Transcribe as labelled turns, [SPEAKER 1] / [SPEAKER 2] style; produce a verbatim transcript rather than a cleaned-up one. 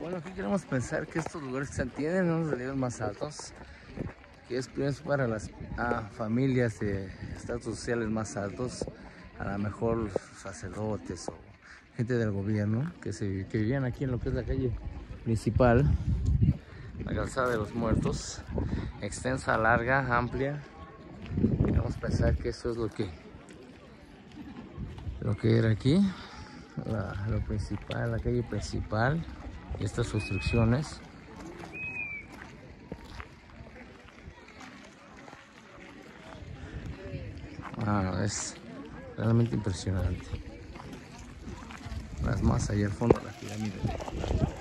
[SPEAKER 1] Bueno, aquí queremos pensar que estos lugares que tienen unos relieves más altos, que es primero para las ah, familias de estatus sociales más altos, a lo mejor sacerdotes o gente del gobierno que, se, que vivían aquí en lo que es la calle principal, la calzada de los muertos, extensa, larga, amplia. Queremos pensar que eso es lo que lo que era aquí, la, lo principal, la calle principal, y estas construcciones. Ah, es realmente impresionante. Las más allá al fondo, la pirámide.